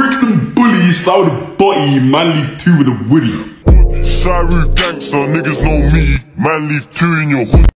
bricks and bullies, start with a body, man leave 2 with a woody. Shyroo gangster, niggas know me, man leave 2 in your hood.